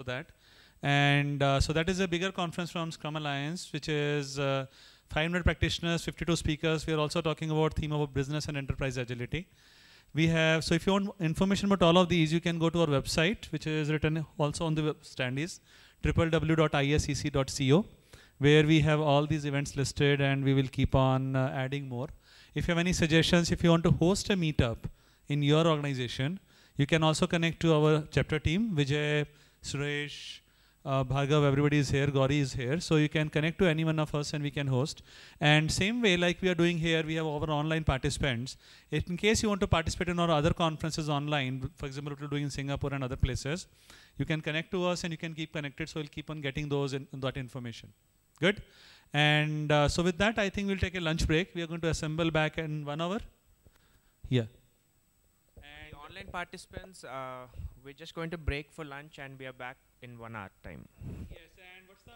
that. And so that is a bigger conference from Scrum Alliance, which is 500 practitioners, 52 speakers. We are also talking about theme of business and enterprise agility. We have, so if you want information about all of these, you can go to our website, which is written also on the standees, www.isec.co, where we have all these events listed, and we will keep on adding more. If you have any suggestions, if you want to host a meetup in your organization, you can also connect to our chapter team. Vijay, Suresh, Bhargav, everybody is here, Gauri is here. So you can connect to any one of us and we can host. And same way like we are doing here, we have our online participants. In case you want to participate in our other conferences online, for example, what we're doing in Singapore and other places, you can connect to us and you can keep connected. So we'll keep on getting those and that information. Good? And so with that, I think we'll take a lunch break. We are going to assemble back in 1 hour. Yeah. And online participants, we're just going to break for lunch and we are back in 1 hour time. Yes, and what's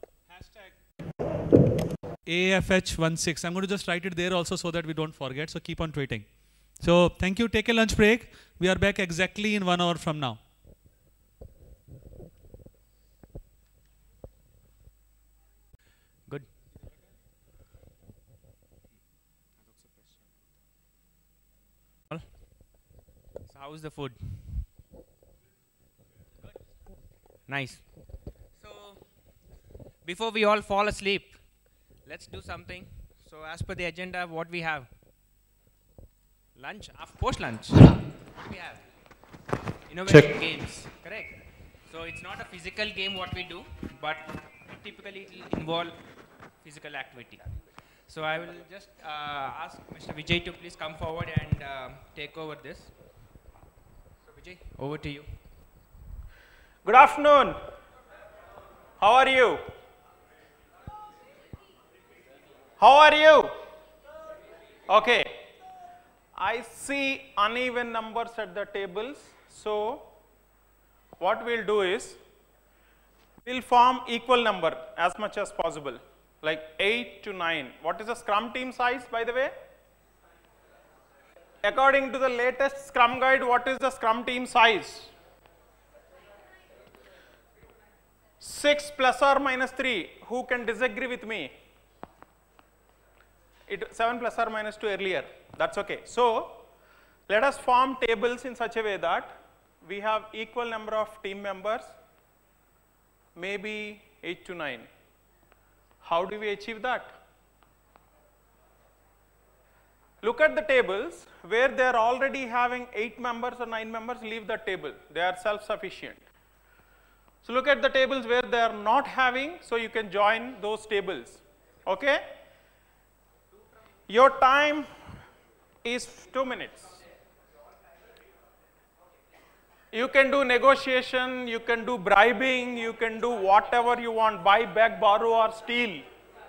the hashtag? AFH16. I'm going to just write it there also so that we don't forget. So keep on tweeting. So thank you. Take a lunch break. We are back exactly in 1 hour from now. Good. So how's the food? Good. Nice. So before we all fall asleep, let's do something. So as per the agenda, what we have? Lunch, post-lunch. We have innovation games, correct? So it's not a physical game what we do, but typically it will involve physical activity. So I will just ask Mr. Vijay to please come forward and take over this. So Vijay, over to you. Good afternoon. How are you? How are you? Okay. I see uneven numbers at the tables. So what we'll do is we'll form equal number as much as possible, like 8 to 9. What is the Scrum team size, by the way? According to the latest Scrum guide, what is the Scrum team size? 6 plus or minus 3. Who can disagree with me? 7 plus or minus 2 earlier. That's okay. So let us form tables in such a way that we have equal number of team members, maybe 8 to 9. How do we achieve that? Look at the tables where they are already having 8 members or 9 members, leave that table. They are self-sufficient. So look at the tables where they are not having, so you can join those tables. Okay? Your time is 2 minutes. You can do negotiation, you can do bribing, you can do whatever you want, buy, beg, borrow or steal.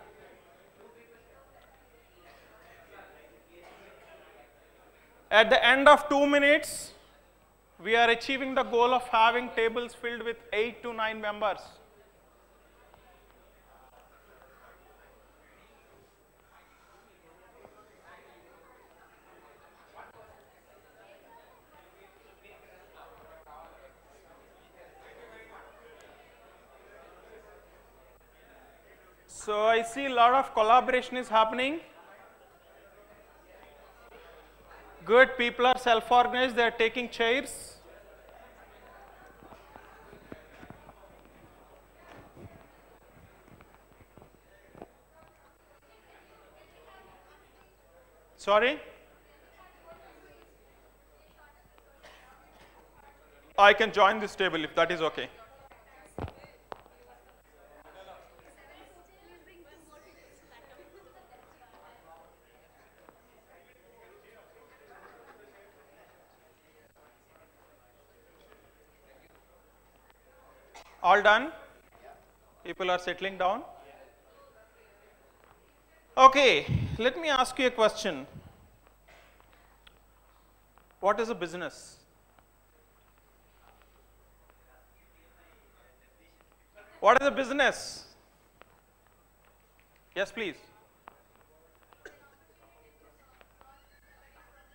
At the end of 2 minutes, we are achieving the goal of having tables filled with 8 to 9 members. So I see a lot of collaboration is happening. Good, people are self-organized, they are taking chairs. Sorry? I can join this table if that is okay. All done? People are settling down? Okay, let me ask you a question. What is a business? What is a business? Yes, please.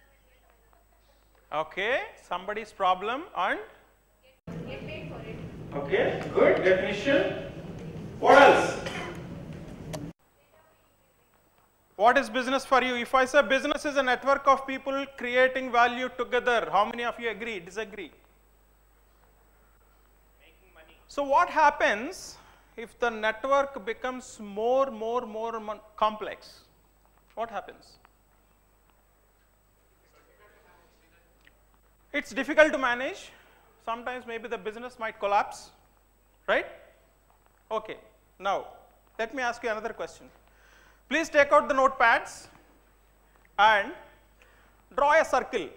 Okay, somebody's problem and? Get paid for it. Okay, good definition. What else? What is business for you? If I say business is a network of people creating value together, how many of you agree, disagree? Making money. So what happens if the network becomes more complex? What happens? It's difficult to manage. Sometimes maybe the business might collapse, right? Okay, now let me ask you another question. Please take out the notepads and draw a circle.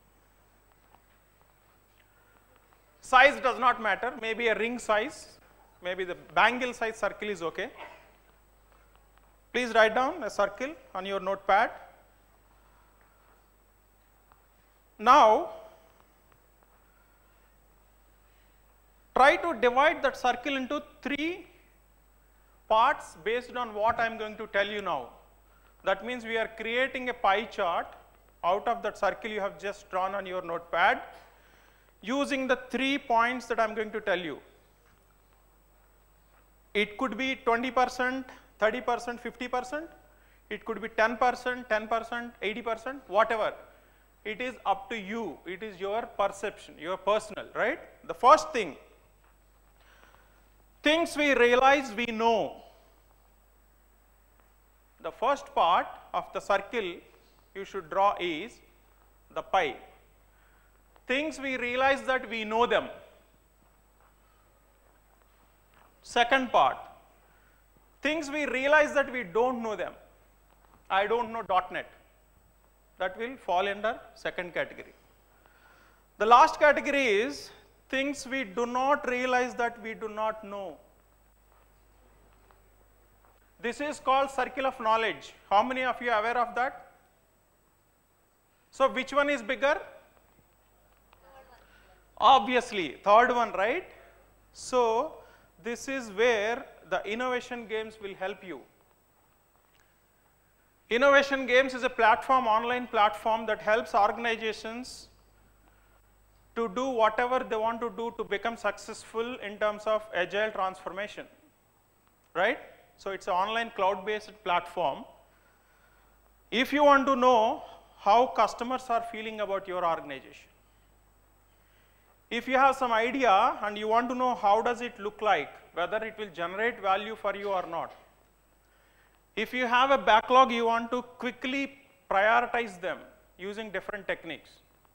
Size does not matter, maybe a ring size, maybe the bangle size circle is okay. Please write down a circle on your notepad. Now, try to divide that circle into 3 parts based on what I am going to tell you now. That means we are creating a pie chart out of that circle you have just drawn on your notepad using the 3 points that I am going to tell you. It could be 20%, 30%, 50%. It could be 10%, 10%, 80%, whatever. It is up to you. It is your perception, your personal, right? The first thing, things we realize we know. The first part of the circle you should draw is the pie. Things we realize that we know them. Second part, things we realize that we don't know them. I don't know .NET. That will fall under second category. The last category is things we do not realize that we do not know. This is called circle of knowledge. How many of you are aware of that? So which one is bigger? Obviously, third one, right? So this is where the innovation games will help you. Innovation games is a platform, online platform that helps organizations to do whatever they want to do to become successful in terms of agile transformation, right? So it's an online cloud-based platform. If you want to know how customers are feeling about your organization, if you have some idea and you want to know how does it look like, whether it will generate value for you or not. If you have a backlog, you want to quickly prioritize them using different techniques.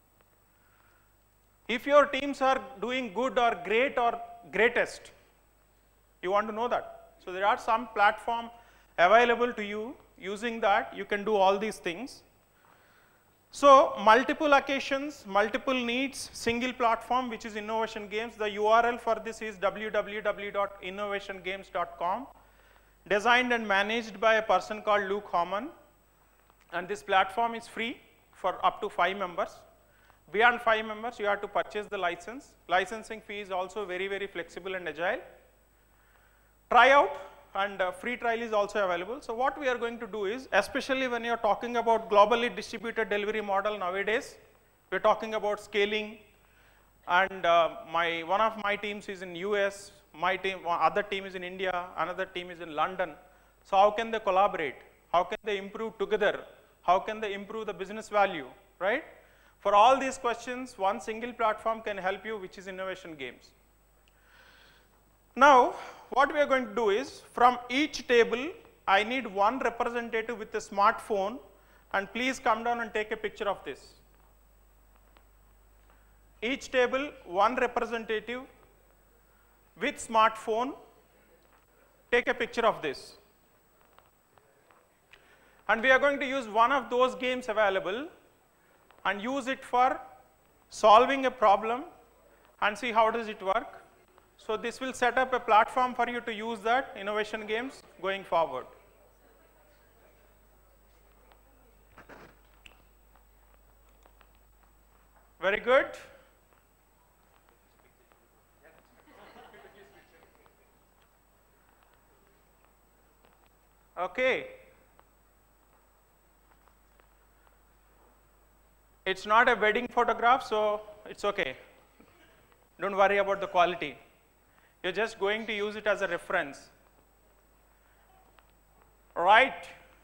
If your teams are doing good or great or greatest, you want to know that. So there are some platform available to you. Using that, you can do all these things. So multiple occasions, multiple needs, single platform, which is Innovation Games. The URL for this is www.innovationgames.com. Designed and managed by a person called Luke Homan. And this platform is free for up to 5 members. Beyond 5 members, you have to purchase the license. Licensing fee is also very, very flexible and agile. Tryout and free trial is also available. So what we are going to do is, especially when you are talking about globally distributed delivery model nowadays, we are talking about scaling, and one of my teams is in US, other team is in India, another team is in London. So how can they collaborate? How can they improve together? How can they improve the business value, right? For all these questions, one single platform can help you, which is Innovation Games. Now, what we are going to do is, from each table, I need one representative with a smartphone, and please come down and take a picture of this. Each table, one representative with smartphone, take a picture of this. And we are going to use one of those games available and use it for solving a problem and see how does it work. So this will set up a platform for you to use that Innovation Games going forward. Very good. Okay. It's not a wedding photograph, so it's okay. Don't worry about the quality. You're just going to use it as a reference. Right.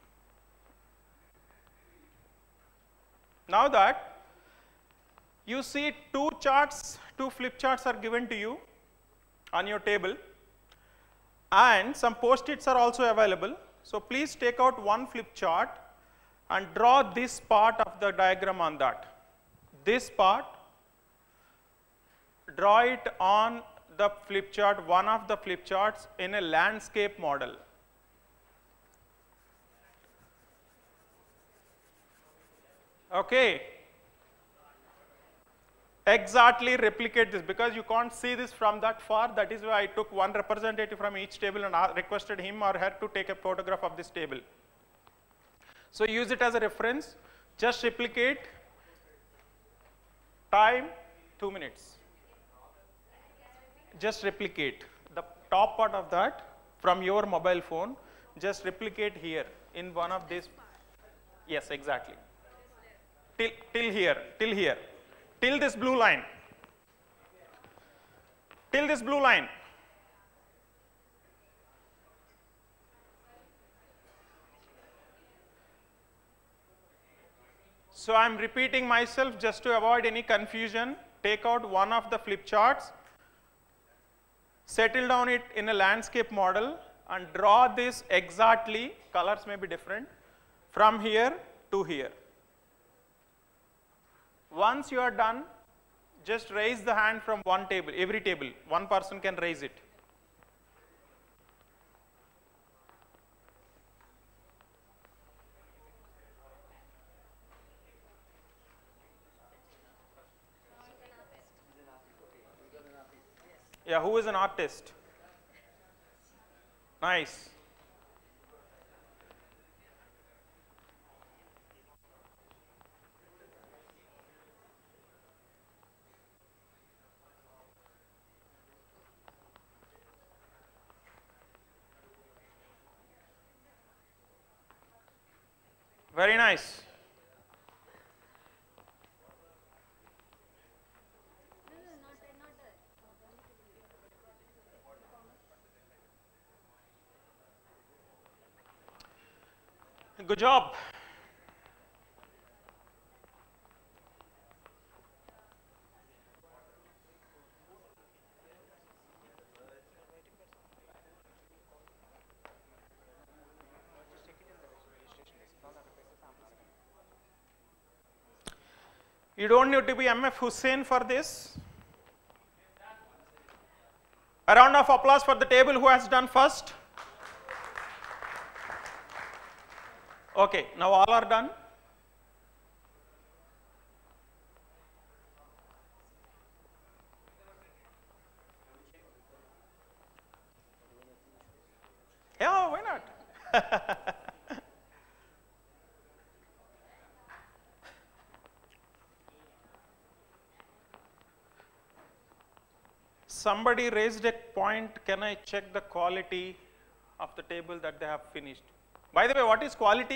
Now that you see two flip charts are given to you on your table, and some post-its are also available. So please take out one flip chart and draw this part of the diagram on that. This part, draw it on the flip chart, one of the flip charts in a landscape model. Okay. Exactly replicate this, because you can't see this from that far. That is why I took one representative from each table and requested him or her to take a photograph of this table. So use it as a reference. Just replicate. Time 2 minutes. Just replicate the top part of that from your mobile phone. Just replicate here in one of these. Yes, exactly. Till here, till this blue line. Till this blue line. So I am repeating myself just to avoid any confusion. Take out one of the flip charts, settle down it in a landscape model, and draw this exactly, colors may be different, from here to here. Once you are done, just raise the hand from one table, every table, one person can raise it. Yeah, who is an artist? Nice. Very nice. Good job. You don't need to be MF Hussain for this. A round of applause for the table who has done first. Okay, now all are done. Yeah, why not? Somebody raised a point, can I check the quality of the table that they have finished? By the way, what is quality?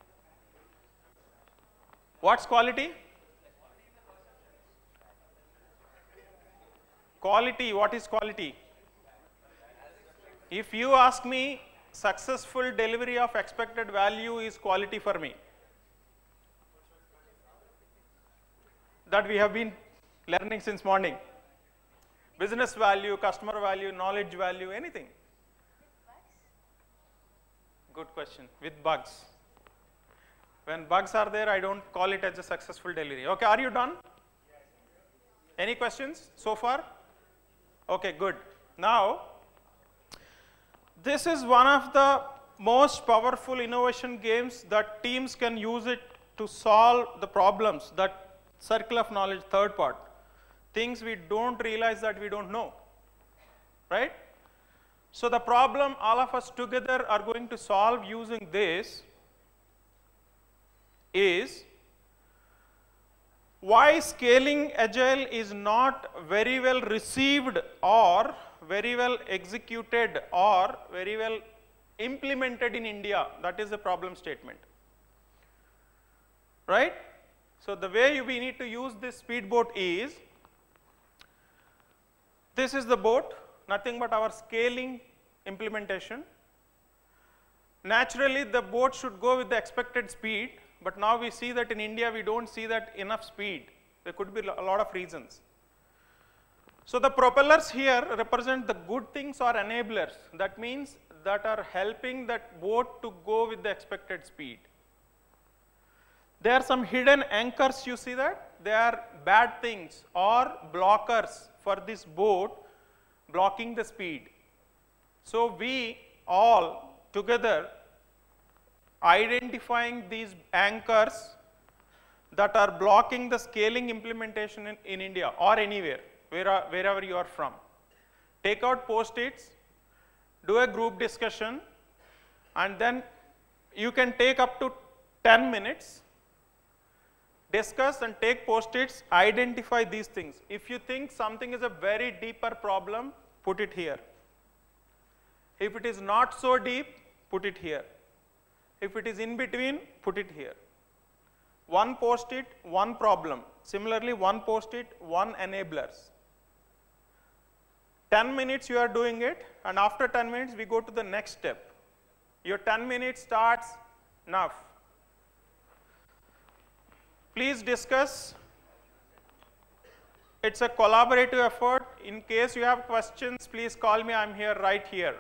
What's quality? Quality, what is quality? If you ask me, successful delivery of expected value is quality for me. That we have been learning since morning. Business value, customer value, knowledge value, anything. Good question. With bugs. When bugs are there, I don't call it as a successful delivery. Okay, are you done? Any questions so far? Okay, good. Now, this is one of the most powerful innovation games that teams can use it to solve the problems, that circle of knowledge, third part. Things we don't realize that we don't know, right? So the problem all of us together are going to solve using this is why scaling agile is not very well received or very well executed or very well implemented in India. That is the problem statement, right? So the way we need to use this speedboat is, this is the boat, nothing but our scaling implementation. Naturally, the boat should go with the expected speed, but now we see that in India we don't see that enough speed. There could be a lot of reasons. So the propellers here represent the good things or enablers. That means that are helping that boat to go with the expected speed. There are some hidden anchors, you see that? They are bad things or blockers for this boat blocking the speed. So we all together identifying these anchors that are blocking the scaling implementation in India or anywhere, wherever you are from. Take out post-its, do a group discussion, and then you can take up to 10 minutes, discuss and take post-its, identify these things. If you think something is a very deeper problem, put it here. If it is not so deep, put it here. If it is in between, put it here. One post-it, one problem. Similarly, one post-it, one enablers. 10 minutes you are doing it, and after 10 minutes we go to the next step. Your 10 minutes starts now. Please discuss. It's a collaborative effort. In case you have questions, please call me. I'm here, right here.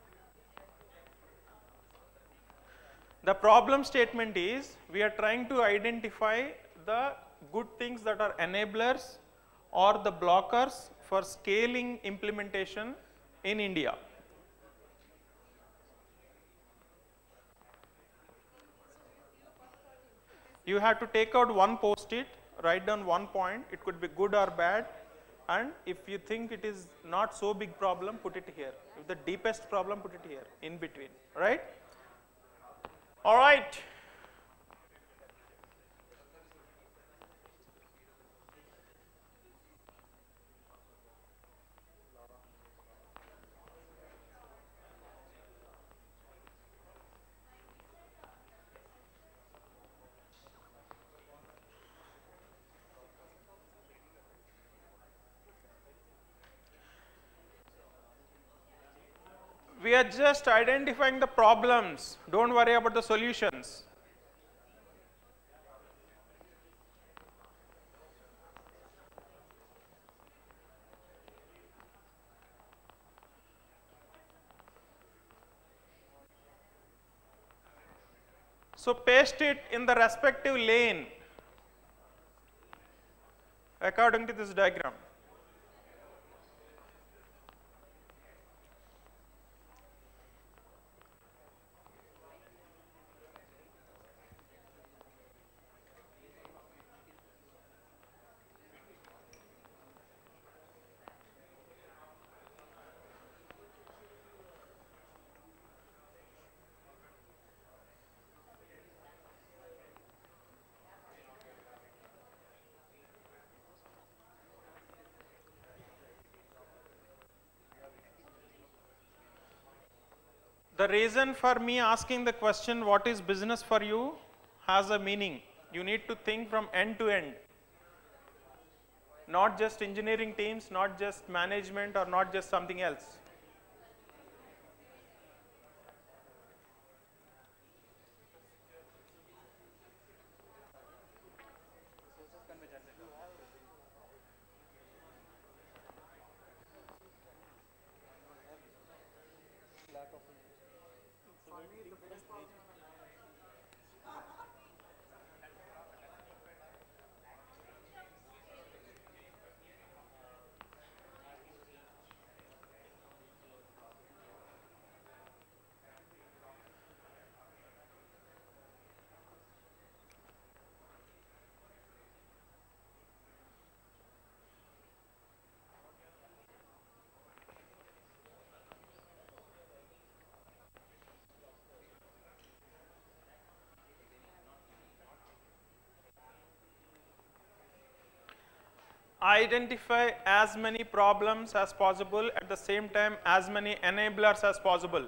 The problem statement is we are trying to identify the good things that are enablers or the blockers for scaling implementation in India. You have to take out one post-it, write down one point. It could be good or bad, and if you think it is not so big problem, put it here. If the deepest problem, put it here, in between, right? All right. We are just identifying the problems. Don't worry about the solutions. So paste it in the respective lane according to this diagram. The reason for me asking the question, what is business for you, has a meaning. You need to think from end to end. Not just engineering teams, not just management, or not just something else. Identify as many problems as possible, at the same time as many enablers as possible.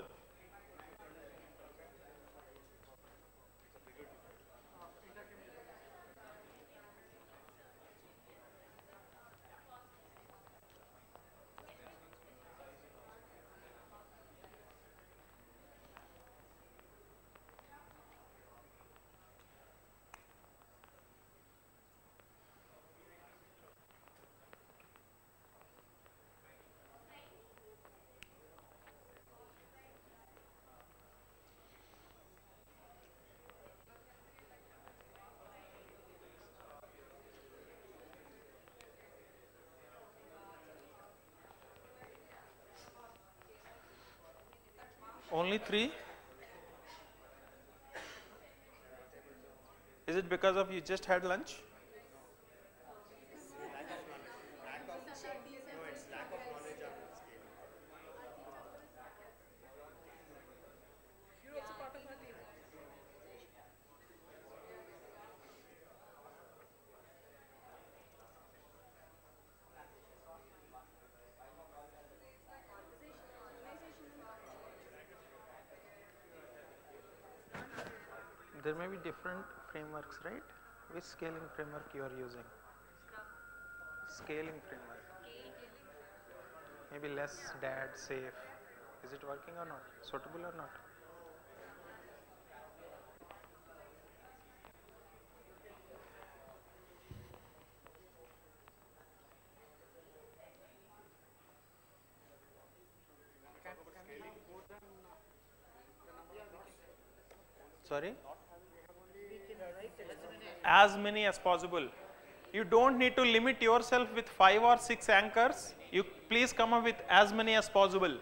Only 3? Is it because of you just had lunch? There may be different frameworks, right? Which scaling framework you are using? Scaling framework. Maybe less DAD, safe. Is it working or not? Suitable or not? Sorry? As many as possible. You don't need to limit yourself with 5 or 6 anchors. You please come up with as many as possible.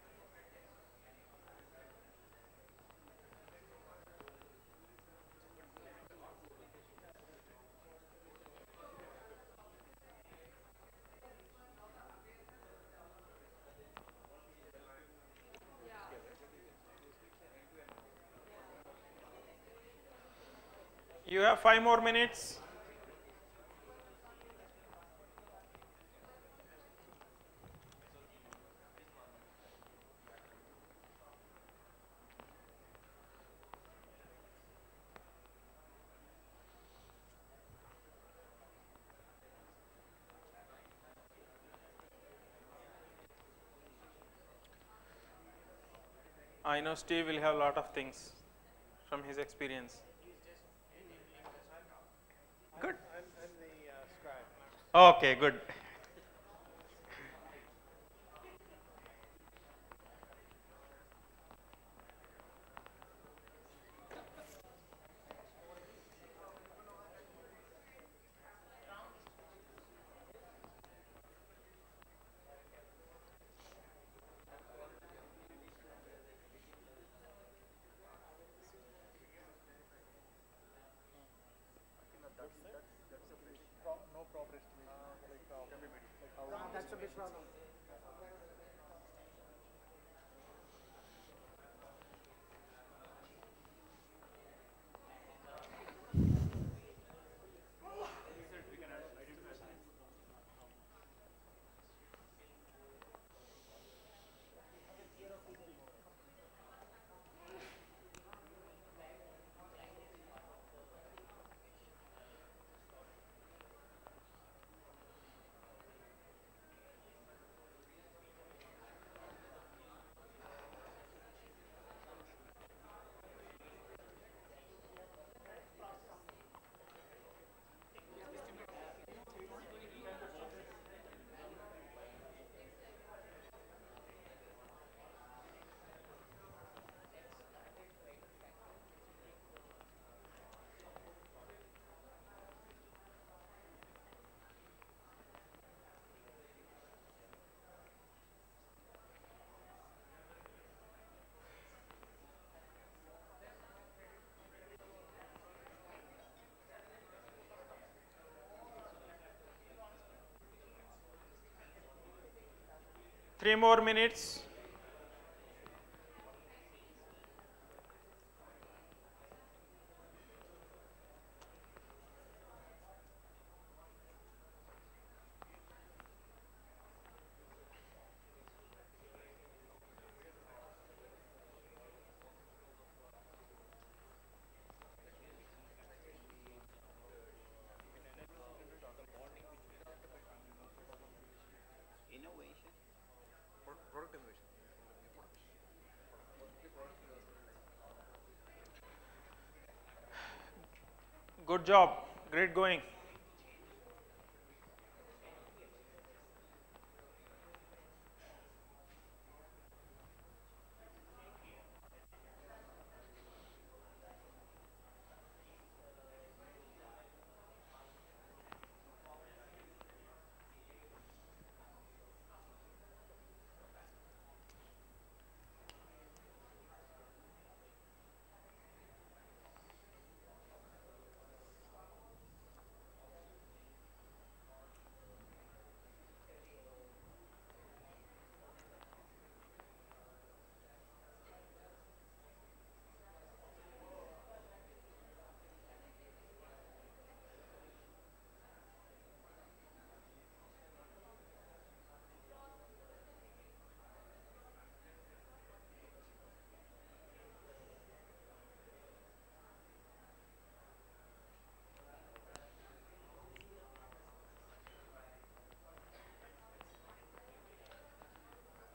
You have 5 more minutes. I know Steve will have a lot of things from his experience. Good. Okay, good. Three more minutes. Good job. Great going.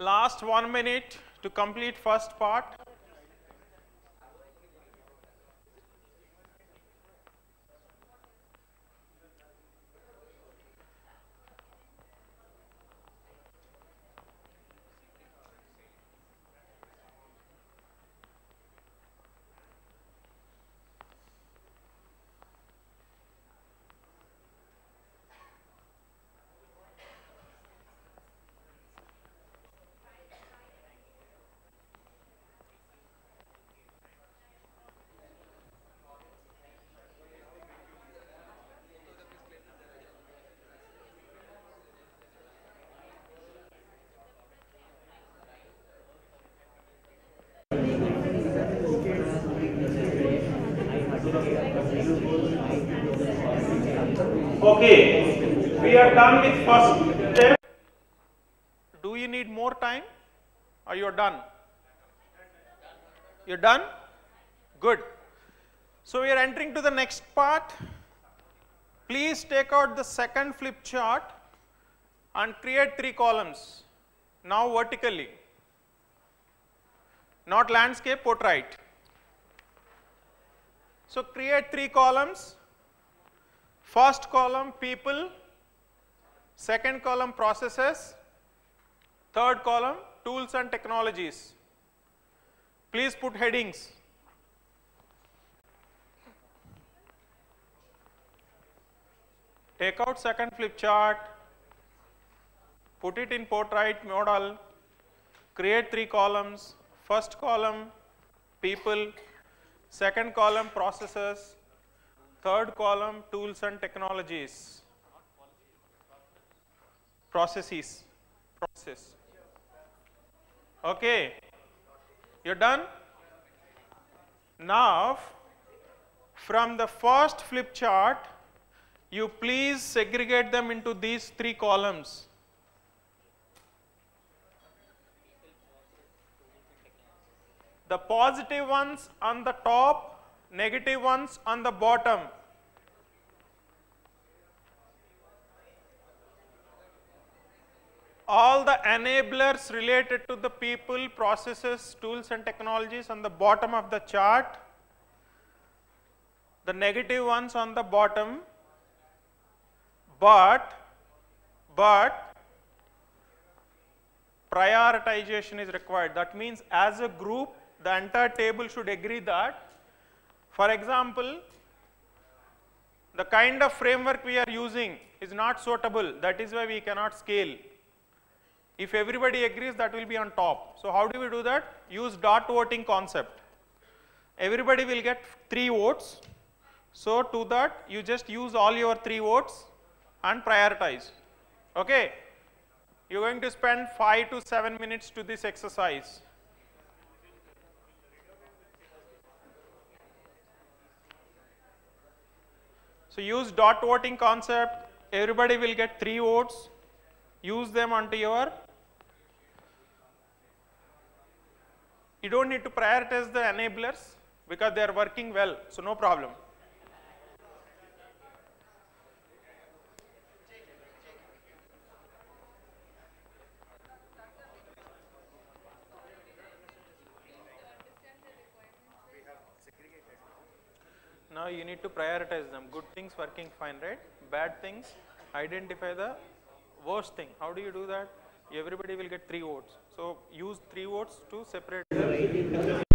Last 1 minute to complete first part. Okay, we are done with first step. Do you need more time or you're done? You're done? Good. So we are entering to the next part. Please take out the second flip chart and create 3 columns. Now vertically. Not landscape, portrait. So create 3 columns. First column people, second column processes, third column tools and technologies. Please put headings. Take out second flip chart, put it in portrait model, create 3 columns. First column people, second column processes, third column tools and technologies. Processes. Process. Okay. You're done? Now, from the first flip chart, you please segregate them into these 3 columns. The positive ones on the top, negative ones on the bottom. All the enablers related to the people, processes, tools and technologies on the bottom of the chart. The negative ones on the bottom, but prioritization is required. That means as a group, the entire table should agree that, for example, the kind of framework we are using is not suitable. That is why we cannot scale. If everybody agrees, that will be on top. So how do we do that? Use dot voting concept. Everybody will get 3 votes. So to that, you just use all your 3 votes and prioritize. Okay? You're going to spend 5 to 7 minutes to this exercise. So use dot voting concept, everybody will get 3 votes, use them onto your, you don't need to prioritize the enablers because they are working well, so no problem. Now you need to prioritize them. Good things working fine, right? Bad things, identify the worst thing. How do you do that? Everybody will get 3 votes. So use 3 votes to separate them.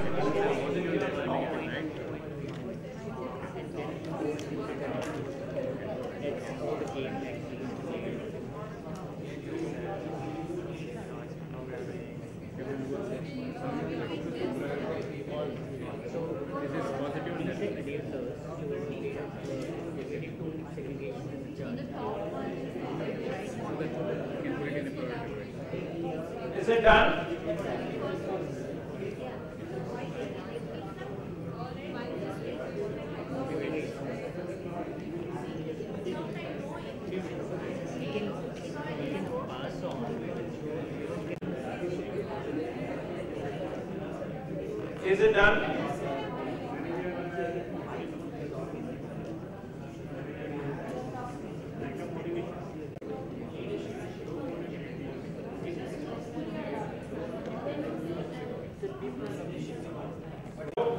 Is it done? Is it done?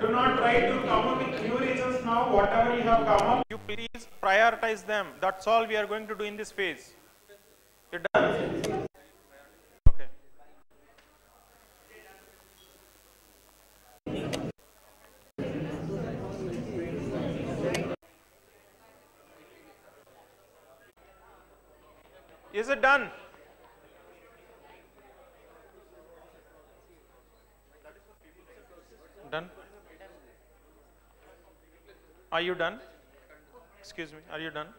do not try to come up with new reasons now. Whatever you have come up, you please prioritize them. That's all we are going to do in this phase. You're done? Okay. Is it done? Done? Are you done? Excuse me, are you done?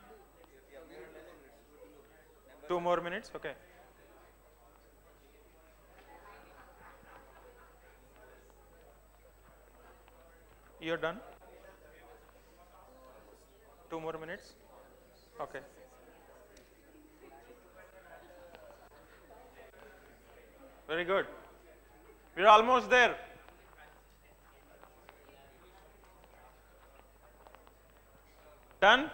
2 more minutes? Okay. You're done? 2 more minutes? Okay. Very good. We're almost there. Done?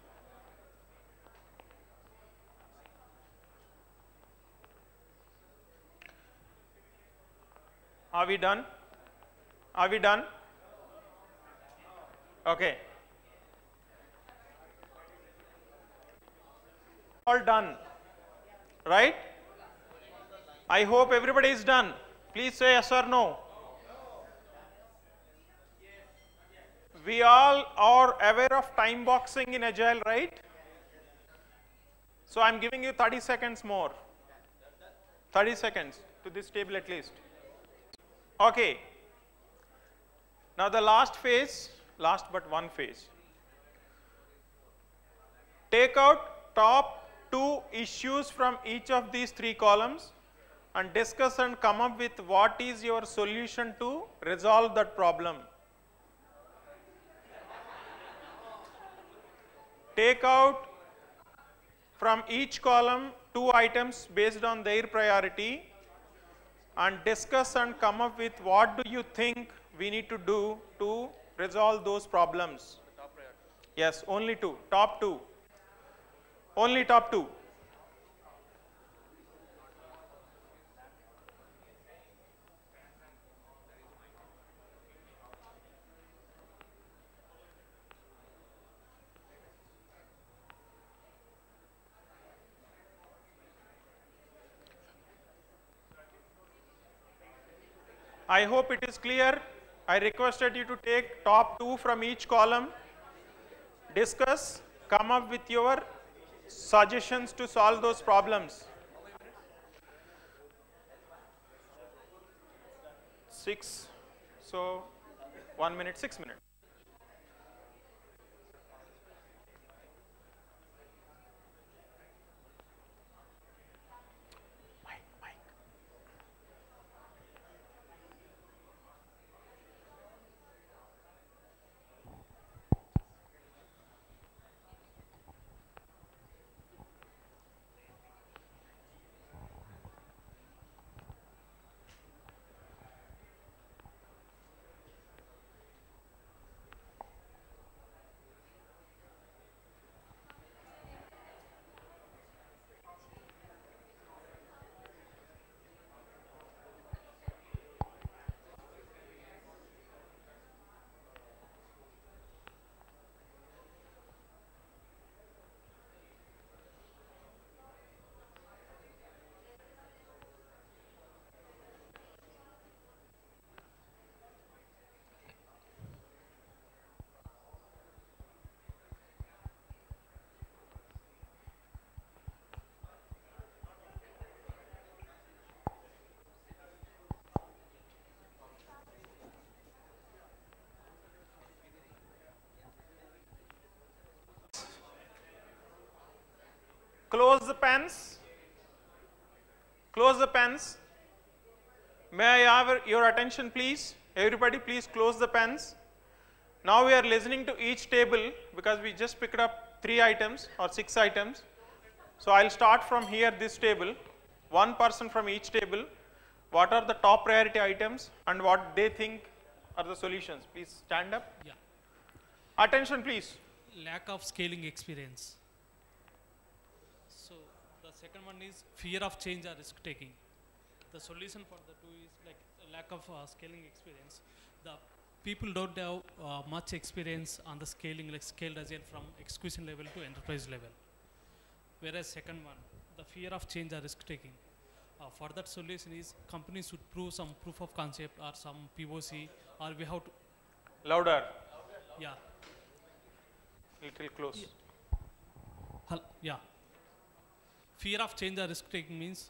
Are we done? Are we done? Okay. All done, right? I hope everybody is done. Please say yes or no. We all are aware of time boxing in Agile, right? So I'm giving you 30 seconds more. 30 seconds to this table at least. Okay. Now the last phase, last but one phase. Take out top 2 issues from each of these 3 columns and discuss and come up with what is your solution to resolve that problem. Take out from each column 2 items based on their priority and discuss and come up with what do you think we need to do to resolve those problems. Yes, only 2, top 2. Only top 2. I hope it is clear. I requested you to take top 2 from each column, discuss, come up with your suggestions to solve those problems. 6, so 1 minute, 6 minutes. Close the pens. Close the pens. May I have your attention, please? Everybody, please close the pens. Now we are listening to each table because we just picked up 3 items or 6 items. So I'll start from here, this table. 1 person from each table. What are the top priority items and what they think are the solutions? Please stand up. Yeah. Attention, please. Lack of scaling experience. So the second one is fear of change or risk taking. The solution for the 2 is like a lack of scaling experience. The people don't have much experience on the scaling, like scaled agile from execution level to enterprise level. Whereas second one, the fear of change or risk taking. For that solution is companies should prove some proof of concept or some POC, or we have to. Louder. Yeah. Little close. Yeah. Fear of change or risk taking means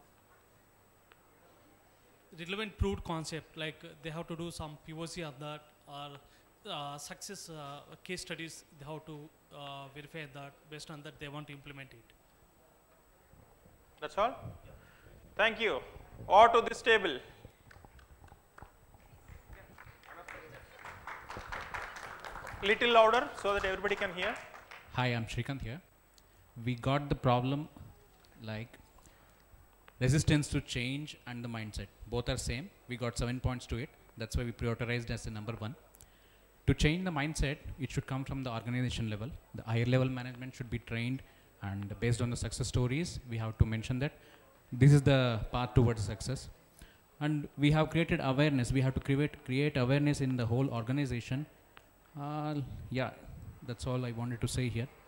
relevant proved concept, like they have to do some POC on that, or success case studies, they have to verify that. Based on that, they want to implement it. That's all? Yeah. Thank you. Or to this table. Little louder so that everybody can hear. Hi, I'm Shrikant here. We got the problem like resistance to change and the mindset. Both are same. We got 7 points to it. That's why we prioritized as the number 1. To change the mindset, it should come from the organization level. The higher level management should be trained, and based on the success stories, we have to mention that this is the path towards success. And we have created awareness. We have to create awareness in the whole organization. Yeah, that's all I wanted to say here.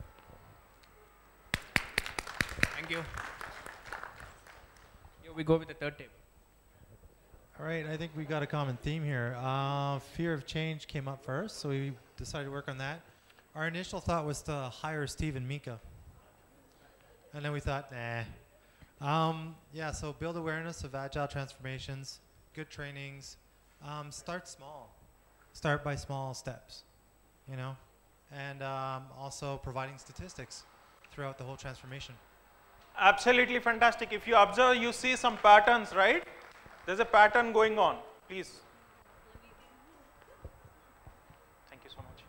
Thank you. Here we go with the third table. All right, I think we got a common theme here. Fear of change came up first, so we decided to work on that. Our initial thought was to hire Steve and Mika. And then we thought, nah. Yeah, so build awareness of agile transformations, good trainings, start small. Start by small steps, you know, and also providing statistics throughout the whole transformation. Absolutely fantastic. If you observe, you see some patterns, right? There's a pattern going on. Please. Thank you so much.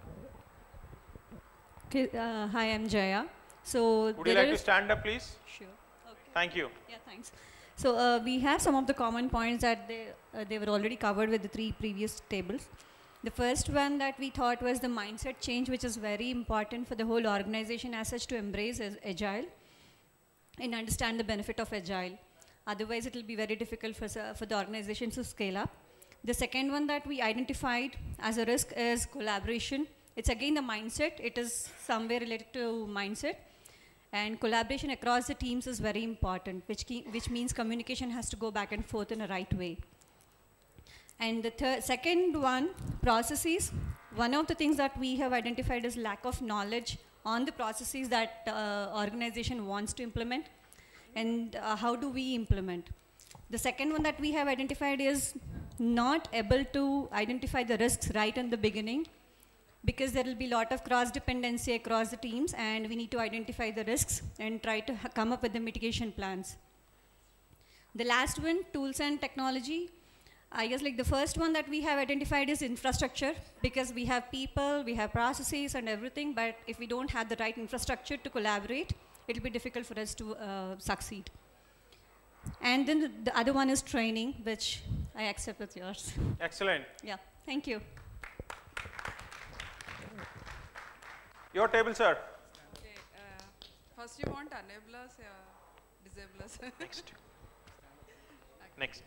Okay, hi, I'm Jaya. So would you like to stand up, please? Sure. Okay. Thank you. Yeah, thanks. So we have some of the common points that they were already covered with the 3 previous tables. The first one that we thought was the mindset change, which is very important for the whole organization as such to embrace as agile and understand the benefit of agile. Otherwise, it will be very difficult for the organization to scale up. The second one that we identified as a risk is collaboration. It's again the mindset. It is somewhere related to mindset. And collaboration across the teams is very important, which means communication has to go back and forth in a right way. And the second one, processes. One of the things that we have identified is lack of knowledge on the processes that organization wants to implement, and how do we implement. The second one that we have identified is not able to identify the risks right in the beginning, because there will be a lot of cross-dependency across the teams, and we need to identify the risks and try to come up with the mitigation plans. The last one, tools and technology. I guess like the first one that we have identified is infrastructure, because we have people, we have processes and everything, but if we don't have the right infrastructure to collaborate, it will be difficult for us to succeed. And then the other one is training, which I accept with yours. Excellent. Yeah, thank you. Your table, sir. Okay, first you want enablers, disablers. Next. Okay. Next.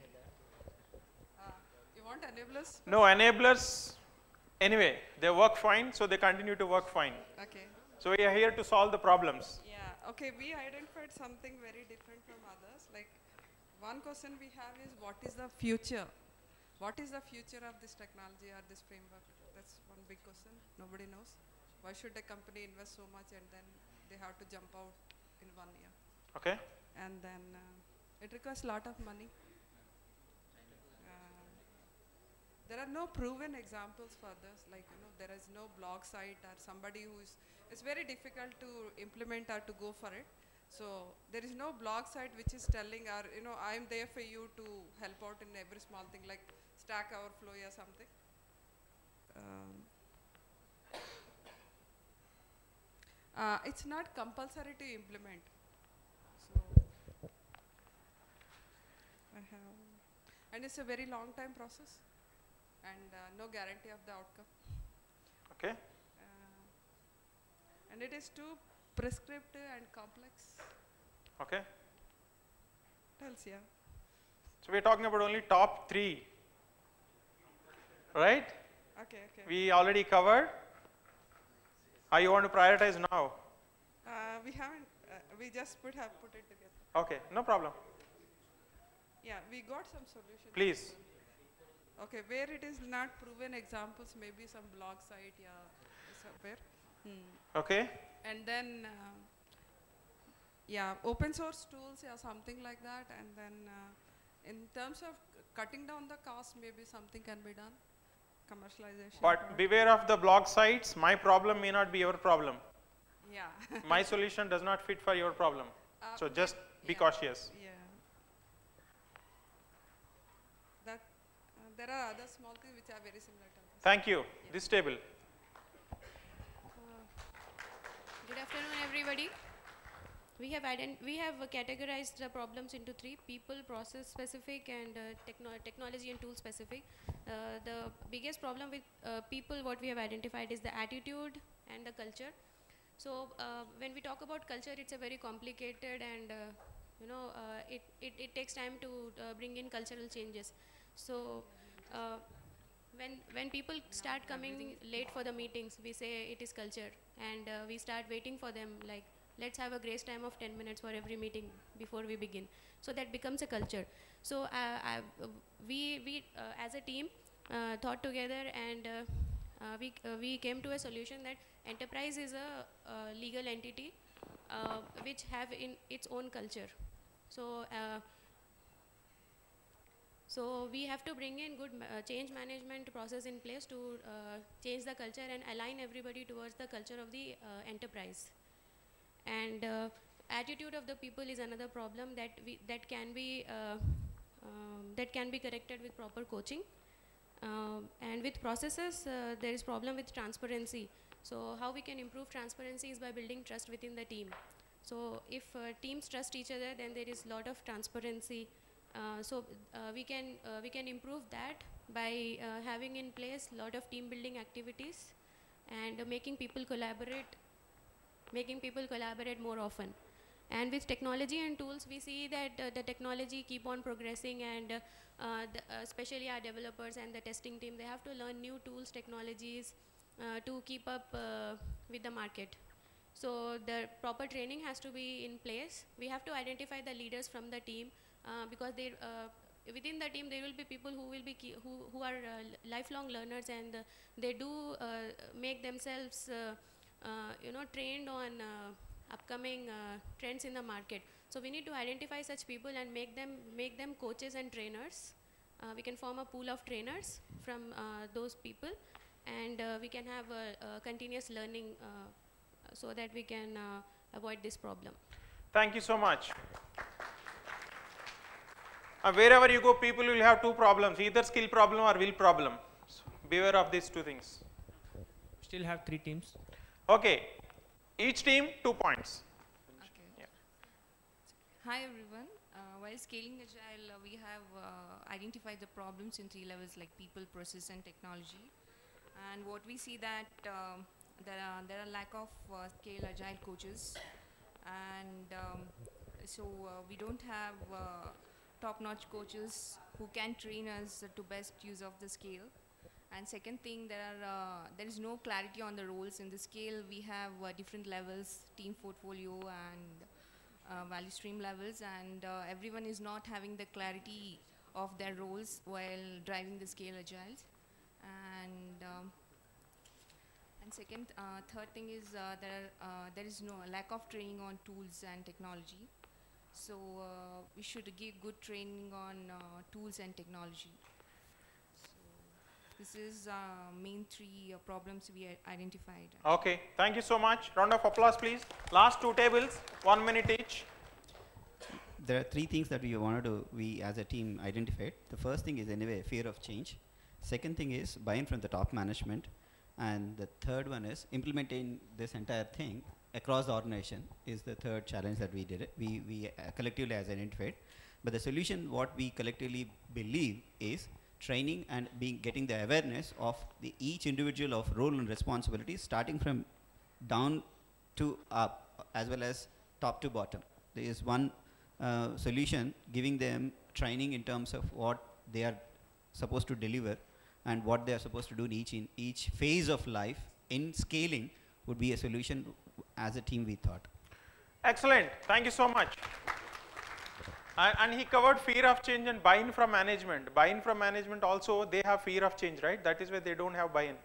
You want enablers? No, enablers, anyway, they work fine, so they continue to work fine. Okay. So we are here to solve the problems. Yeah, okay, we identified something very different from others. Like, one question we have is, what is the future? What is the future of this technology or this framework? That's one big question. Nobody knows. Why should a company invest so much and then they have to jump out in 1 year? Okay. And then it requires a lot of money. There are no proven examples for this, like, you know, there is no blog site or somebody who's, it's very difficult to implement or to go for it. So there is no blog site which is telling, or, you know, I'm there for you to help out in every small thing, like Stack Overflow or something. It's not compulsory to implement. So I have, and it's a very long time process. And no guarantee of the outcome. Okay. And it is too prescriptive and complex. Okay. What else, yeah? So we are talking about only top 3, right? Okay, okay. We already covered. Or you want to prioritize now? We haven't, we just have put it together. Okay, no problem. Yeah, we got some solutions. Please. Okay, where it is not proven examples, maybe some blog site, yeah, somewhere. Okay. And then, yeah, open source tools, yeah, something like that. And then, in terms of cutting down the cost, maybe something can be done. Commercialization. But beware of the blog sites. My problem may not be your problem. Yeah. My solution does not fit for your problem. So just be cautious. Yeah. That there are other small things which are very similar to this. Thank you. Yeah. This table. Good afternoon, everybody. We have categorized the problems into three: people, process specific, and technology and tool specific. The biggest problem with people, what we have identified, is the attitude and the culture. So when we talk about culture, it's a very complicated, and it takes time to bring in cultural changes. So when people start coming late for the meetings, we say it is culture, and we start waiting for them, like, let's have a grace time of 10 minutes for every meeting before we begin. So that becomes a culture. So we as a team thought together, and we came to a solution that enterprise is a legal entity which have in its own culture. So we have to bring in good change management process in place to change the culture and align everybody towards the culture of the enterprise. And attitude of the people is another problem that can be corrected with proper coaching. And with processes, there is problem with transparency. So how we can improve transparency is by building trust within the team. So if teams trust each other, then there is a lot of transparency. So we can improve that by having in place a lot of team building activities and making people collaborate more often. And with technology and tools, we see that the technology keep on progressing, and especially our developers and the testing team, they have to learn new tools, technologies to keep up with the market. So the proper training has to be in place. We have to identify the leaders from the team because within the team there will be people who are lifelong learners, and they do make themselves trained on upcoming trends in the market. So we need to identify such people and make them coaches and trainers. We can form a pool of trainers from those people, and we can have a continuous learning so that we can avoid this problem. Thank you so much. Wherever you go, people will have two problems, either skill problem or will problem. So beware of these two things. Still have 3 teams. Okay, each team 2 points. Okay. Yeah. Hi everyone. While scaling Agile, we have identified the problems in 3 levels, like people, process, and technology. And what we see that there are lack of scale Agile coaches, and so we don't have top-notch coaches who can train us to best use of the scale. And second thing, there is no clarity on the roles in the scale. We have different levels, team portfolio and value stream levels, and everyone is not having the clarity of their roles while driving the scale Agile. And third thing is there is no lack of training on tools and technology. So we should give good training on tools and technology. This is main 3 problems we identified. Okay, thank you so much. Round of applause, please. Last 2 tables, 1 minute each. There are 3 things that we as a team identified. The first thing is anyway fear of change. Second thing is buy-in from the top management. And the third one is implementing this entire thing across the organization is the third challenge that we did. We collectively has identified. But the solution, what we collectively believe, is training and getting the awareness of each individual of role and responsibilities, starting from down to up as well as top to bottom. There is one solution, giving them training in terms of what they are supposed to deliver, and what they are supposed to do in each phase of life in scaling would be a solution as a team we thought. Excellent. Thank you so much. And he covered fear of change and buy-in from management. Buy-in from management also, they have fear of change, right? That is why they don't have buy-in.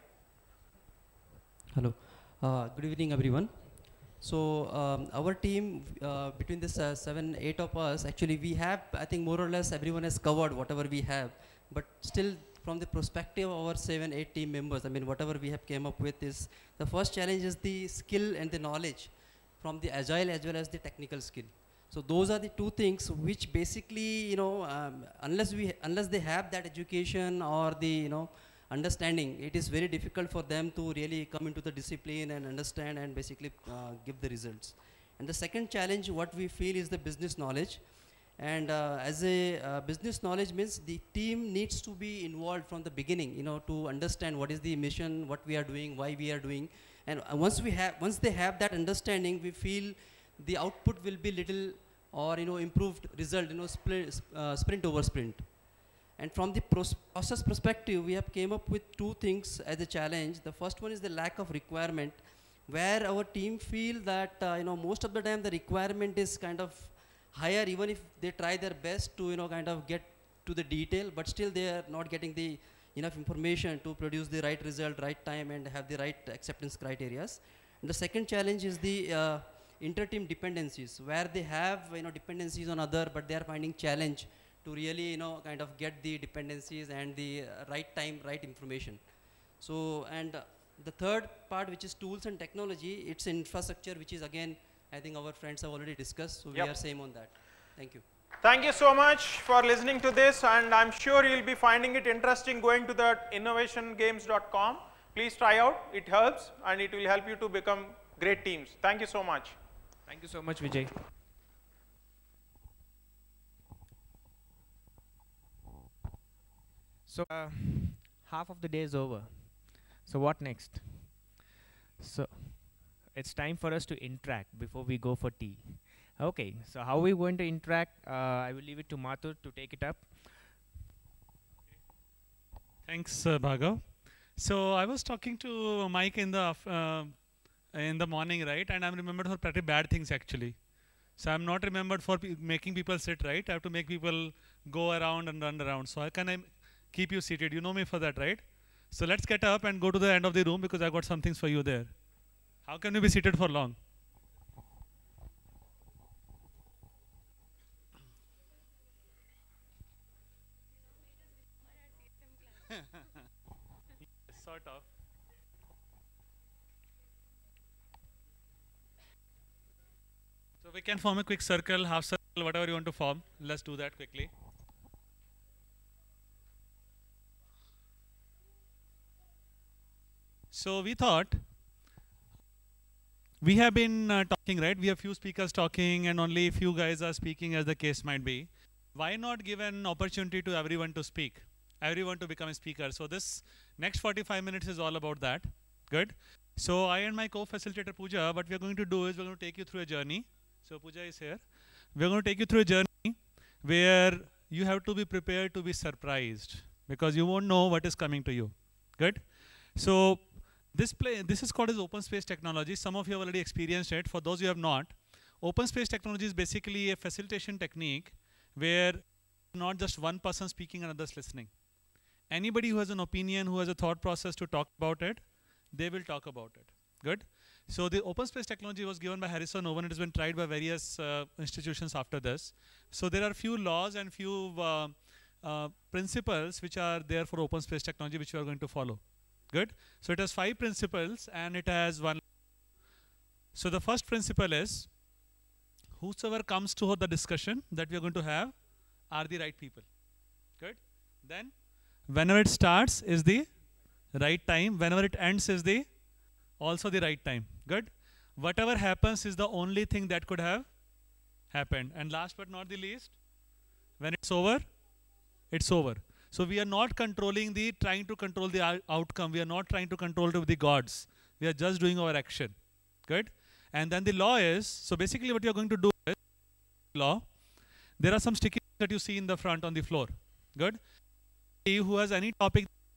Hello. Good evening, everyone. So our team, between this 7, 8 of us, actually we have, I think more or less everyone has covered whatever we have. But still, from the perspective of our 7, 8 team members, I mean, whatever we have came up with is, the first challenge is the skill and the knowledge from the agile as well as the technical skill. So those are the two things which basically, unless they have that education or the, understanding, it is very difficult for them to really come into the discipline and understand and basically give the results. And the second challenge, what we feel, is the business knowledge. And as a business knowledge means the team needs to be involved from the beginning, to understand what is the mission, what we are doing, why we are doing. And once they have that understanding, we feel the output will be little or improved result, sprint over sprint. And from the process perspective, we have came up with two things as a challenge. The first one is the lack of requirement, where our team feel that most of the time the requirement is kind of higher, even if they try their best to kind of get to the detail, but still they are not getting the enough information to produce the right result, right time, and have the right acceptance criteria. And the second challenge is the inter-team dependencies, where they have dependencies on other, but they are finding challenge to really kind of get the dependencies and the right time, right information. So, and the third part, which is tools and technology, it's infrastructure, which is again, I think our friends have already discussed, so we are same on that. Thank you. Thank you so much for listening to this, and I'm sure you'll be finding it interesting going to the innovationgames.com. Please try out, it helps, and it will help you to become great teams. Thank you so much. Thank you so much, Vijay. So half of the day is over. So what next? So it's time for us to interact before we go for tea. Okay, so how are we going to interact? I will leave it to Mathur to take it up. Thanks, Bhargav. So I was talking to Mike in the morning, right? And I'm remembered for pretty bad things actually. So I'm not remembered for making people sit, right? I have to make people go around and run around. So how can I keep you seated? You know me for that, right? So let's get up and go to the end of the room because I've got some things for you there. How can you be seated for long? Sort of. So we can form a quick circle, half circle, whatever you want to form. Let's do that quickly. So we thought, we have been talking, right? We have few speakers talking and only few guys are speaking, as the case might be. Why not give an opportunity to everyone to speak? Everyone to become a speaker. So this next 45 minutes is all about that. Good. So I and my co-facilitator Pooja, what we are going to do is we're going to take you through a journey. So Pooja is here. We're going to take you through a journey where you have to be prepared to be surprised because you won't know what is coming to you. Good. So this is called as open space technology. Some of you have already experienced it. For those who have not, open space technology is basically a facilitation technique where not just one person speaking and others listening. Anybody who has an opinion, who has a thought process to talk about it, they will talk about it. Good. So the open space technology was given by Harrison Owen. It has been tried by various institutions after this. So there are few laws and few principles which are there for open space technology which we are going to follow. Good. So it has 5 principles and it has 1. So the first principle is, whosoever comes to the discussion that we are going to have are the right people. Good. Then whenever it starts is the right time. Whenever it ends is the also the right time. Good. Whatever happens is the only thing that could have happened. And last but not the least, when it's over, it's over. So we are not controlling trying to control the outcome. We are not trying to control the gods. We are just doing our action. Good. And then the law is, so basically what you are going to do is, law, there are some sticky that you see in the front on the floor. Good. Who has any topic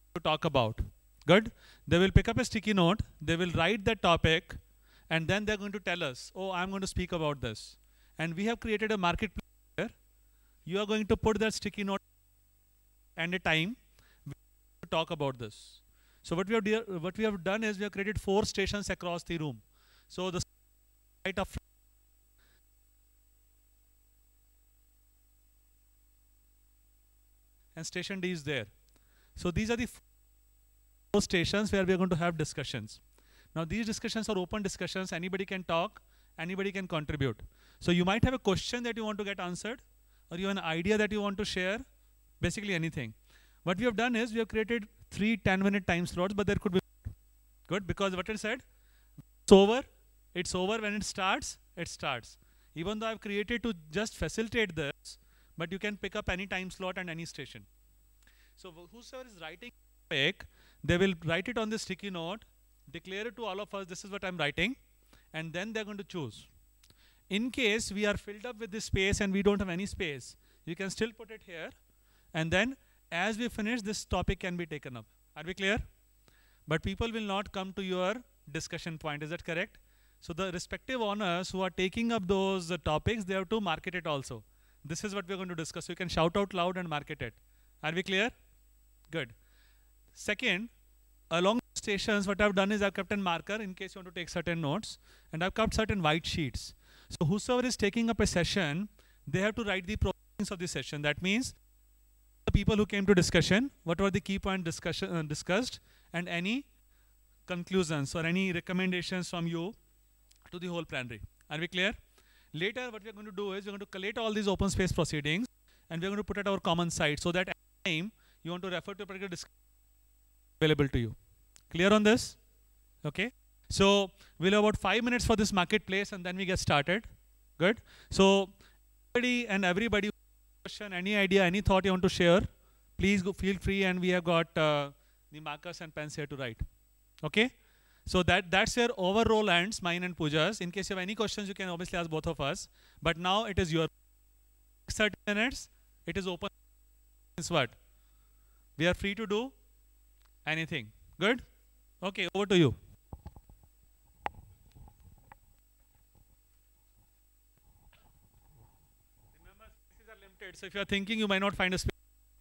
to talk about. Good. They will pick up a sticky note. They will write that topic, and then they're going to tell us, oh, I'm going to speak about this. And we have created a marketplace where you are going to put that sticky note and a time to talk about this. So what we have done is we have created 4 stations across the room. So the right up front and station D is there. So these are the 4 stations where we are going to have discussions. Now these discussions are open discussions. Anybody can talk, anybody can contribute. So you might have a question that you want to get answered, or you have an idea that you want to share, basically anything. What we have done is we have created 3 10-minute time slots, but there could be good, because what I said, it's over when it starts, it starts. Even though I've created to just facilitate this, but you can pick up any time slot and any station. So whosoever is writing topic, they will write it on the sticky note, declare it to all of us, this is what I'm writing, and then they're going to choose. In case we are filled up with this space and we don't have any space, you can still put it here, and then as we finish, this topic can be taken up. Are we clear? But people will not come to your discussion point, is that correct? So the respective owners who are taking up those topics, they have to market it also. This is what we're going to discuss. So you can shout out loud and market it. Are we clear? Good. Second, along stations, what I've done is I've kept a marker in case you want to take certain notes, and I've kept certain white sheets. So whosoever is taking up a session, they have to write the proceedings of the session. That means the people who came to discussion, what were the key points discussed, and any conclusions or any recommendations from you to the whole plenary. Are we clear? Later, what we're going to do is we're going to collate all these open space proceedings, and we're going to put it at our common site, so that at any time you want to refer to a particular discussion available to you. Clear on this? Okay. So we'll have about 5 minutes for this marketplace, and then we get started. Good. So everybody, question, any idea, any thought you want to share, please go, feel free, and we have got the markers and pens here to write. Okay. So that's your overall ends, mine and Pooja's. In case you have any questions, you can obviously ask both of us. But now it is your 30 minutes. It is open. Means what? We are free to do anything. Good? Okay, over to you. Remember, spaces are limited. So if you are thinking you might not find a space.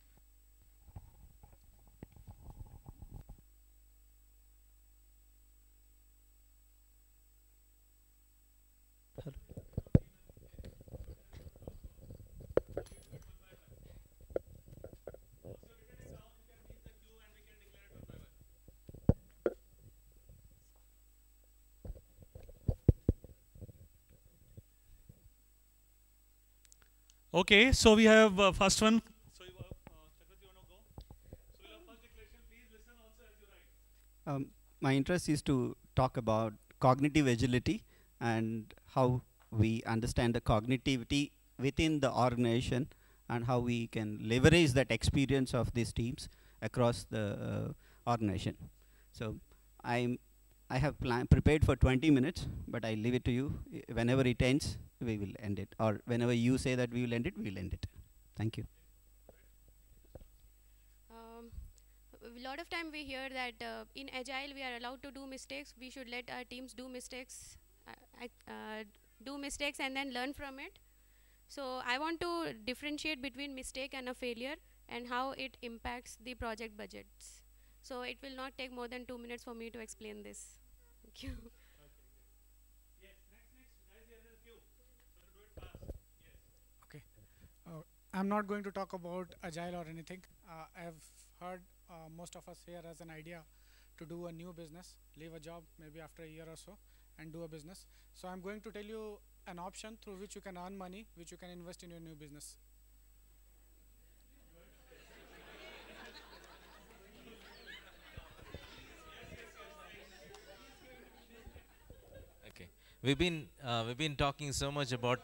Okay, so we have first one. So you want to go? So we'll have first declaration. Please listen also as you write. My interest is to talk about cognitive agility and how we understand the cognitivity within the organization and how we can leverage that experience of these teams across the organization. So I have prepared for 20 minutes, but I leave it to you. Whenever it ends, we will end it. Or whenever you say that we will end it, we will end it. Thank you. A lot of time we hear that in Agile we are allowed to do mistakes. We should let our teams do mistakes, and then learn from it. So I want to differentiate between mistake and a failure and how it impacts the project budgets. So it will not take more than 2 minutes for me to explain this. Thank you. Yes, next. Guys, here is a queue. So to do it fast. Yes. Okay. I'm not going to talk about Agile or anything. I have heard most of us here as an idea to do a new business, leave a job maybe after a year or so, and do a business. So I'm going to tell you an option through which you can earn money, which you can invest in your new business. Okay, we've been talking so much about.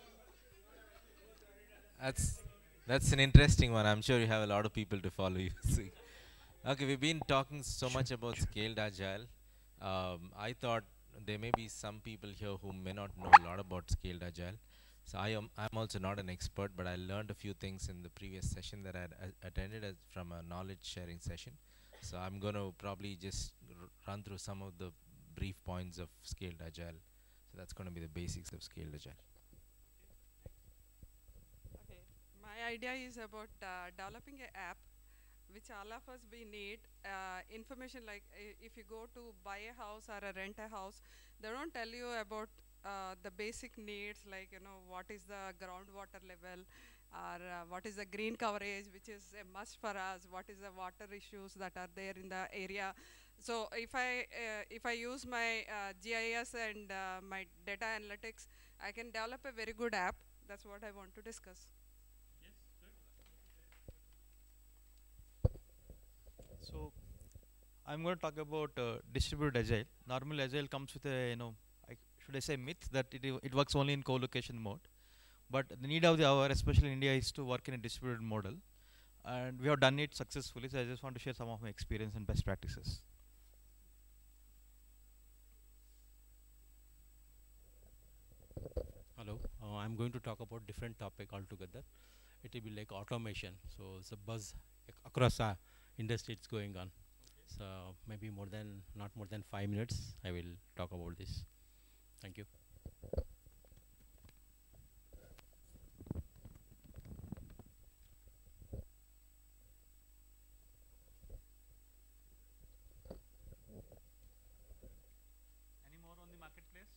That's an interesting one. I'm sure you have a lot of people to follow you. See. Okay, we've been talking so much about scaled agile. I thought there may be some people here who may not know a lot about scaled agile. So I'm also not an expert, but I learned a few things in the previous session that I attended from a knowledge sharing session. So I'm going to probably just run through some of the brief points of Scaled Agile. So that's going to be the basics of Scaled Agile. Okay, my idea is about developing an app which all of us we need information like if you go to buy a house or rent a house, they don't tell you about the basic needs like what is the groundwater level or what is the green coverage, which is a must for us, what is the water issues that are there in the area. So if I use my GIS and my data analytics, I can develop a very good app. That's what I want to discuss. So I'm going to talk about distributed agile. Normal agile comes with a, should I say myth that it works only in co-location mode. But the need of the hour, especially in India, is to work in a distributed model. And we have done it successfully. So I just want to share some of my experience and best practices. Hello, I'm going to talk about different topic altogether. It will be like automation. So it's a buzz across our industry it's going on. So maybe not more than 5 minutes, I will talk about this. Thank you. Any more on the marketplace?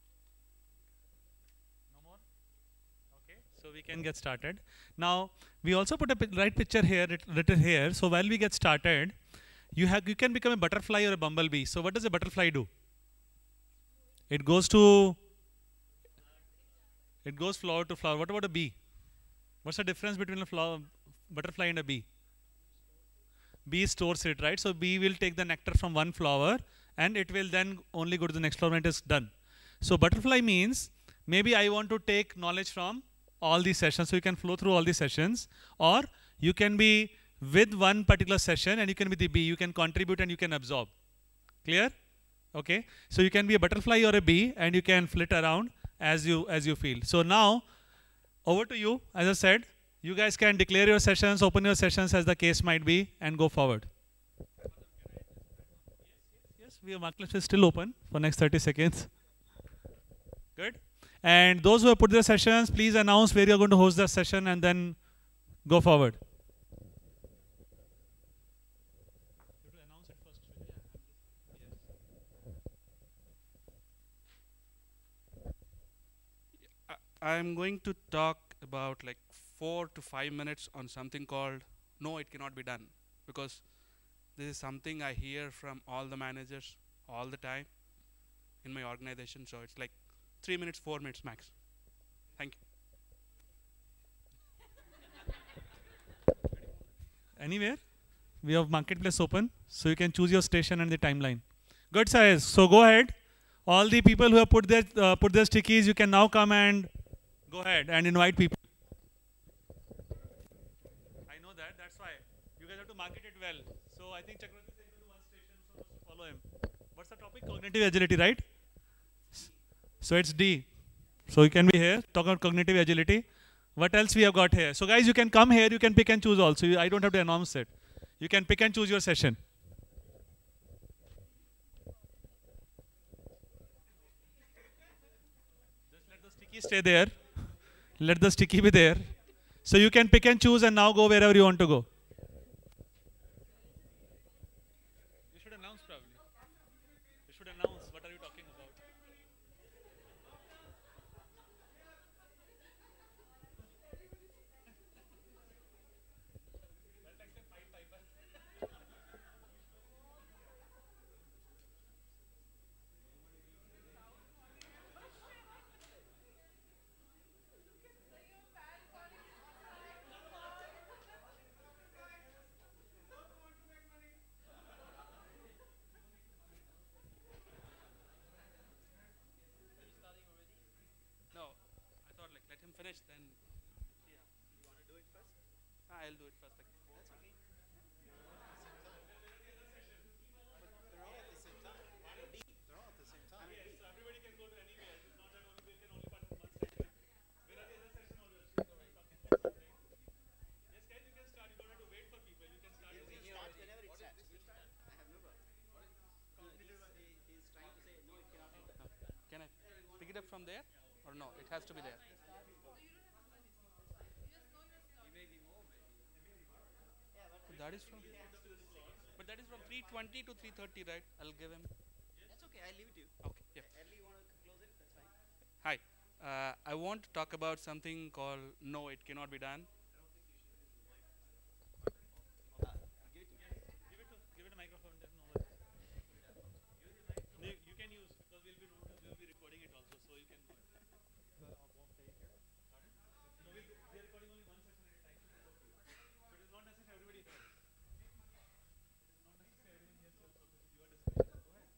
No more? Okay, so we can get started. Now, we also put a right picture here, written here. So while we get started, you can become a butterfly or a bumblebee. So what does a butterfly do? It goes flower to flower. What about a bee? What's the difference between a butterfly and a bee? Bee stores it, right? So bee will take the nectar from one flower and it will then only go to the next flower when it is done. So butterfly means maybe I want to take knowledge from all these sessions. So you can flow through all these sessions, or you can be with one particular session and you can be the bee. You can contribute and you can absorb. Clear? Okay. So you can be a butterfly or a bee and you can flit around as you feel. So now over to you. As I said, you guys can declare your sessions, open your sessions as the case might be, and go forward. Yes, we have marketplace is still open for next 30 seconds. Good. And those who have put their sessions, please announce where you are going to host the session and then go forward. I'm going to talk about like 4 to 5 minutes on something called no, it cannot be done, because this is something I hear from all the managers all the time in my organization. So it's like 3 minutes, 4 minutes max. Thank you. Anywhere? We have marketplace open, so you can choose your station and the timeline. Good, size. So go ahead. All the people who have put their stickies, you can now come and go ahead and invite people. I know that. That's why you guys have to market it well. So I think Chakravarti said to one station, so follow him. What's the topic? Cognitive agility, right? So it's D. So you can be here, talk about cognitive agility. What else we have got here? So guys, you can come here, you can pick and choose also. I don't have to announce it. You can pick and choose your session. Just let the sticky stay there. Let the sticky be there. So you can pick and choose and now go wherever you want to go. You should announce probably. You should announce what are you talking about. Finish, then yeah. You want to do it first? I'll do it first. Like, that's okay. They're all at the same time. They're all at the same time. Yes, so everybody can go to anywhere. It's not that only they can only part in one session. Where are the other session holders? Yes, guys, you can start. You don't have to wait for people. You can start. Start whenever it's at. from there, or no? It has to be there. That is from. But that is from 3:20 to 3:30, right? I'll give him. That's okay. I'll leave it to you. Okay. Yeah. Early you want to close it? That's fine. Hi. I want to talk about something called "No, it cannot be done." Give it a microphone. No, you can use because we'll be recording it also, so you can. No, we are recording only one session at a time. So it is not necessary everybody here. It is not necessary everyone here. So you are discussing. Go ahead.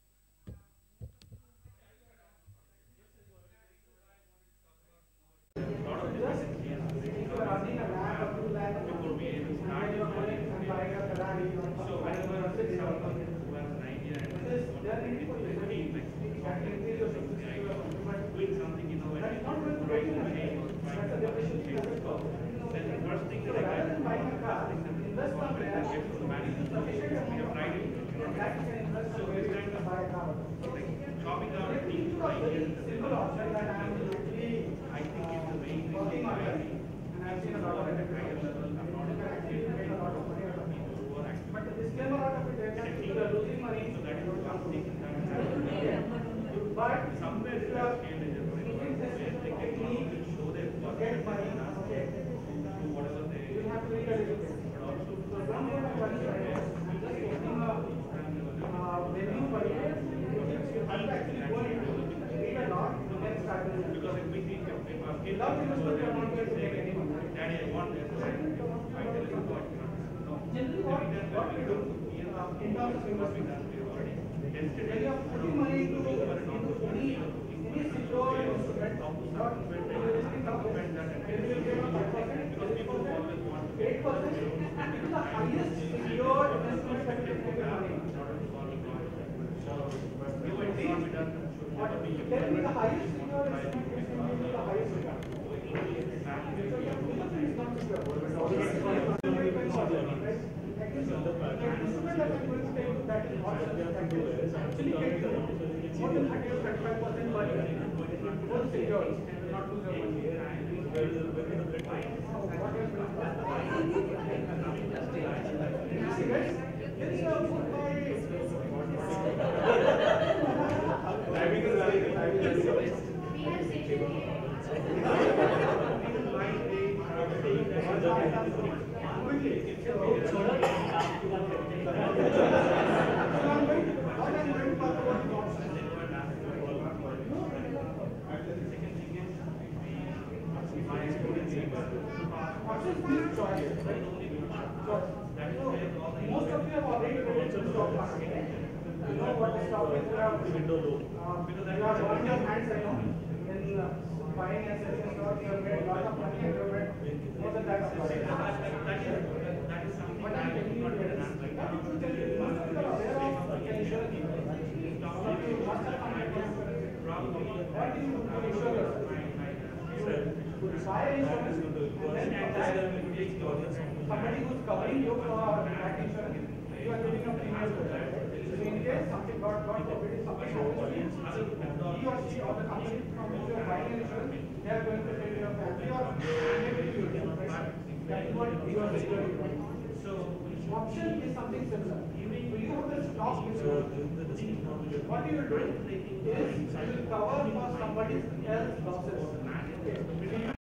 What you will do is you will cover for somebody else's losses.